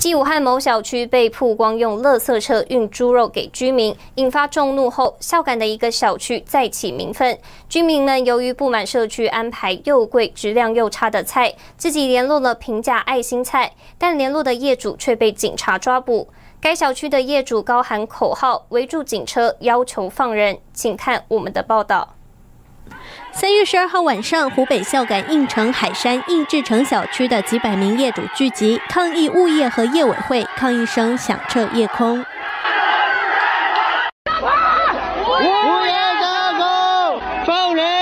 继武汉某小区被曝光用垃圾车运猪肉给居民，引发众怒后，孝感的一个小区再起民愤。居民们由于不满社区安排又贵、质量又差的菜，自己联络了平价爱心菜，但联络的业主却被警察抓捕。该小区的业主高喊口号，围住警车，要求放人。请看我们的报道。 3月12号晚上，湖北孝感应城海山应志城小区的几百名业主聚集，抗议物业和业委会，抗议声响彻夜空。 物业下口，放人！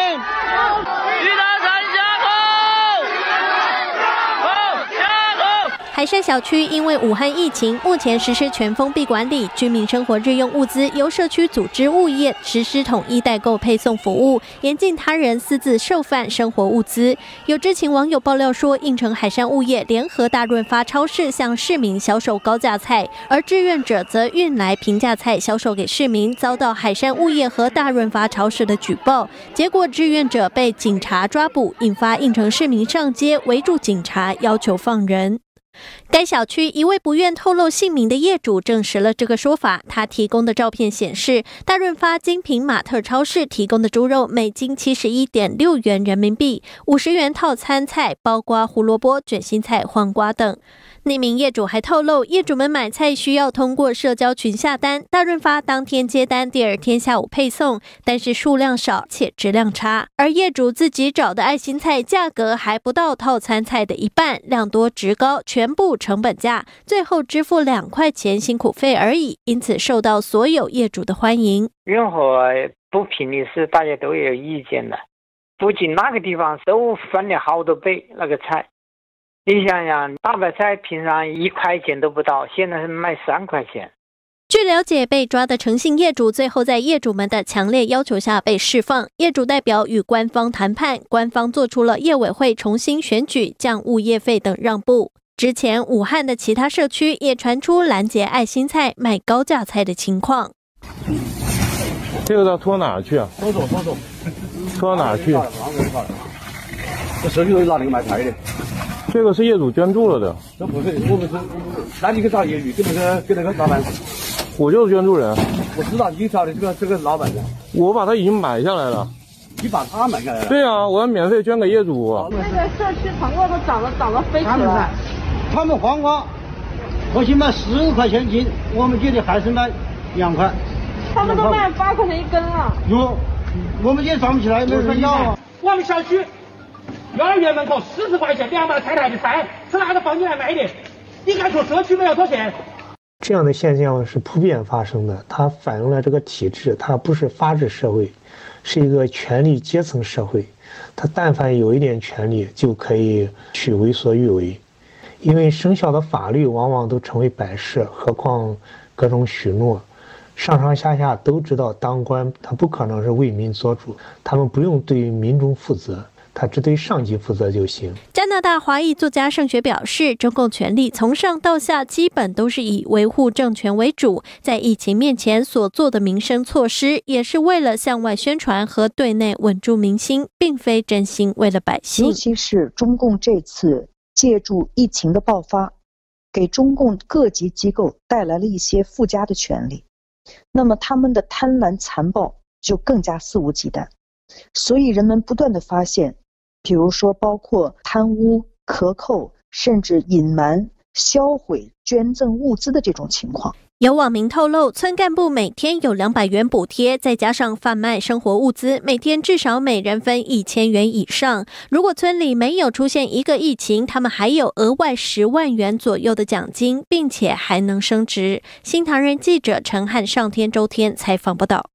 海山小区因为武汉疫情，目前实施全封闭管理，居民生活日用物资由社区组织物业实施统一代购配送服务，严禁他人私自售贩生活物资。有知情网友爆料说，应城海山物业联合大润发超市向市民销售高价菜，而志愿者则运来平价菜销售给市民，遭到海山物业和大润发超市的举报，结果志愿者被警察抓捕，引发应城市民上街围住警察，要求放人。该小区一位不愿透露姓名的业主证实了这个说法。他提供的照片显示，大润发精品玛特超市提供的猪肉每斤71.6元人民币，50元套餐菜包括胡萝卜、卷心菜、黄瓜等。那名业主还透露，业主们买菜需要通过社交群下单，大润发当天接单，第二天下午配送，但是数量少且质量差。而业主自己找的爱心菜价格还不到套餐菜的一半，量多质高，全部成本价，最后支付2块钱辛苦费而已，因此受到所有业主的欢迎。 任何不平的事，大家都有意见的，不仅那个地方都翻了好多倍那个菜。你想想，大白菜平常1块钱都不到，现在是卖3块钱。 据了解，被抓的诚信业主最后在业主们的强烈要求下被释放。业主代表与官方谈判，官方做出了业委会重新选举、降物业费等让步。之前，武汉的其他社区也传出拦截爱心菜卖高价菜的情况。 这个要拖哪儿去啊？拖走，拖到哪儿去？ 这社区都拿那个卖菜的。 这个是业主捐助了的。 这不是，我们是，那你去找业主，跟那个老板。 我就是捐助人。 我知道你找的这个老板的。 我把他已经买下来了。 你把他买下来了？ 对啊，我要免费捐给业主。 那个社区黄瓜都涨了飞起了。 他们黄瓜，我去卖10块钱斤，我们这里还是卖2块。 他们都卖8块钱一根了。 哟，我们也涨不起来，没人要啊。 我们小区幼儿园门口40块钱2把太太的菜是拿着房进来卖的，你敢说社区没有多钱？ 这样的现象是普遍发生的，它反映了这个体制，它不是法治社会，是一个权力阶层社会。它但凡有一点权力，就可以去为所欲为。因为生效的法律往往都成为摆设，何况各种许诺，上上下下都知道当官他不可能是为民做主，他们不用对民众负责，他只对上级负责就行。 加拿大华裔作家盛学表示，中共权力从上到下基本都是以维护政权为主，在疫情面前所做的民生措施，也是为了向外宣传和对内稳住民心，并非真心为了百姓。 尤其是中共这次借助疫情的爆发，给中共各级机构带来了一些附加的权利，那么他们的贪婪残暴就更加肆无忌惮。所以人们不断地发现，比如说包括贪污、克扣，甚至隐瞒、销毁、捐赠物资的这种情况。 有网民透露，村干部每天有200元补贴，再加上贩卖生活物资，每天至少每人分1000元以上。如果村里没有出现一个疫情，他们还有额外10万元左右的奖金，并且还能升职。新唐人记者陈汉上天周天采访报道。